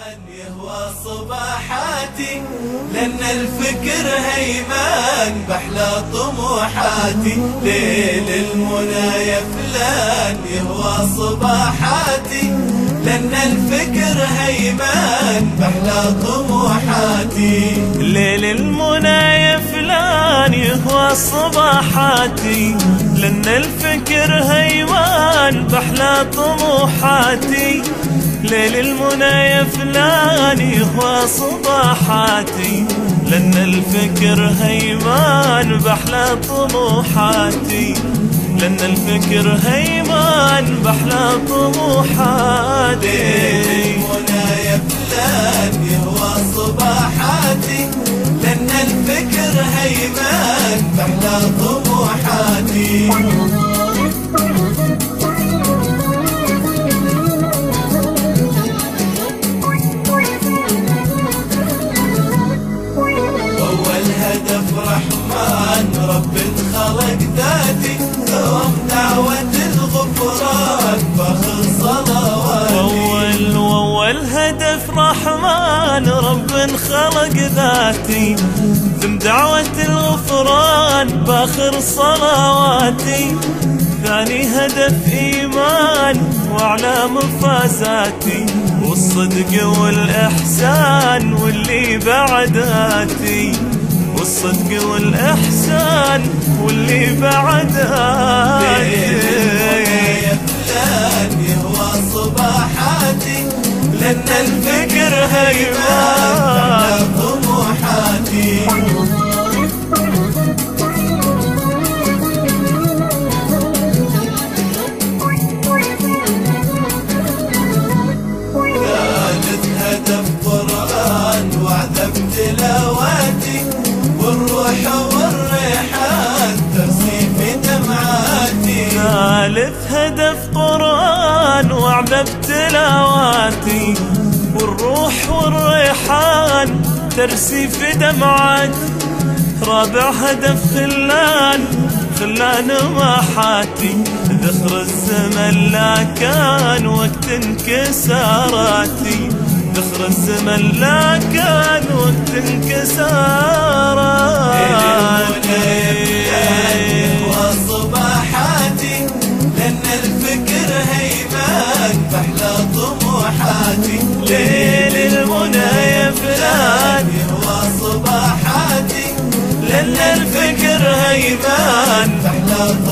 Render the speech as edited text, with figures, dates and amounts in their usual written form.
يهوى صباحاتي لأن الفكر هيمان بحلى طموحاتي. ليل المنى يا فلان يهوى صباحاتي لأن الفكر هيمان بحلى طموحاتي. ليل المنى يا فلان يهوى صباحاتي لأن الفكر هيمان بحلى طموحاتي. ليل المنى يا فلان يهوى صباحاتي لأن الفكر هيمان بحلى طموحاتي. لأن الفكر هيمان بحلى طموحاتي. ليل المنى يا فلان يهوى صباحاتي لأن الفكر هيمان بحلى طموحاتي. رحمن رب خلق ذاتي دوم دعوة الغفران فخر صلواتي. وأول هدف رحمن رب خلق ذاتي ثم دعوة الغفران باخر صلواتي. ثاني هدف إيمان وأعلى مفازاتي والصدق والإحسان واللي بعداتي. والصدق والإحسان واللي بعداتي. يا فلان يهوى صباحاتي لأن الفكر هيمان طموحاتي. ثالث هدف قرآن وعد بتلاواتي والروح والريحان ترسي في دمعاتي. ثالث هدف قرآن وعد بتلاواتي والروح والريحان ترسي في دمعاتي. رابع هدف خلان ماحاتي ذخر الزمن لا كان وقت انكساراتي. ذخر الزمن لا كان وقت انكساراتي. وصباحاتي لأن الفكر هيمان بحلى طموحاتي. ليل المنى يا فلان يهوى صباحاتي لأن الفكر هيمان بحلى